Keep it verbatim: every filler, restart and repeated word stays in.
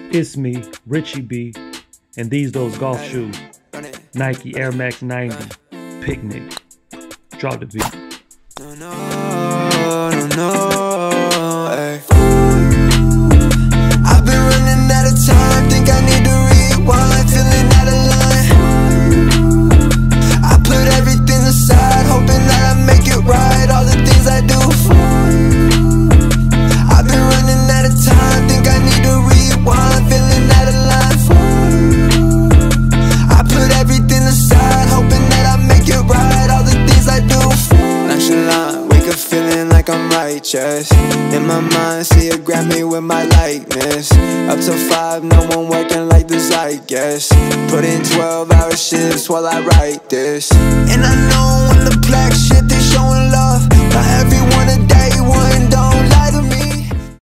It's me, Richie Bee, and these those golf shoes. Nike Air Max ninety, Picnic. Drop the beat. No, no, no, no, ay. I've been running out of time, think I need to rewind, feeling out of line. I put everything aside, hoping that I make it right, all the things I do for you. I've been running out of time, think I need to rewind, feeling out of line for you. I put everything aside, hoping that I make it right, all the things I do for you. Nonchalant, wake up feeling like I'm righteous. In my mind, see it grab me with my likeness. Up till five, no one working like this, I guess. Put in twelve hour shifts while I write this. And I know when the black shit, they showing love. Not everyone a day one don't lie.